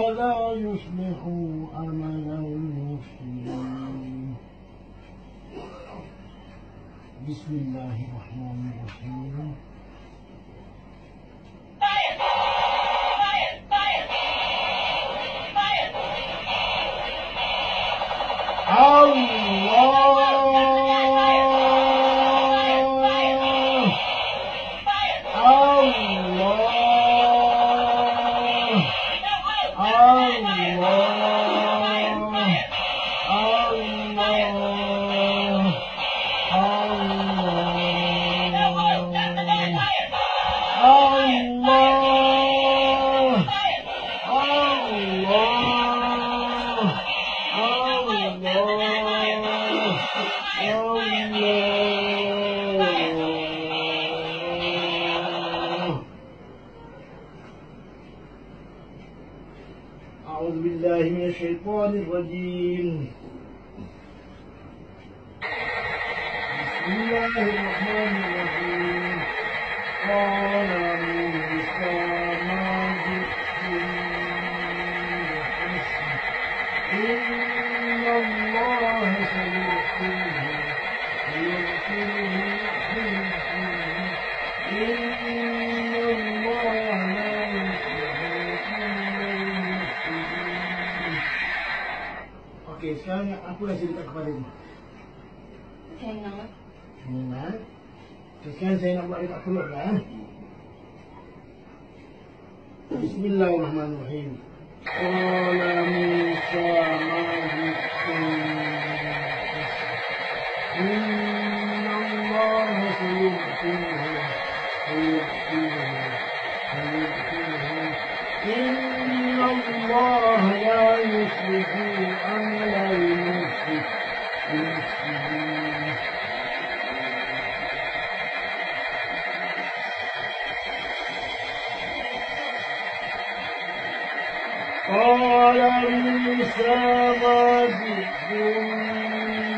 لا يصلح عمل المفسدين. بسم الله الرحمن الرحيم. أعوذ بالله من الشيطان الرجيم. بسم الله الرحمن الرحيم. قال موسى ما جئتم بالحسن إن الله سيغفره Okey, sekarang apa yang saya letak kepada ni? Senang. Senang. Sekarang saya nak buat dekat perut kan? Bismillahirrahmanirrahim. Qala Musa ma ji'tum inna Allah sayu'tihi إن الله لا يصلح عمل المفسدين. قال موسى ما جئتم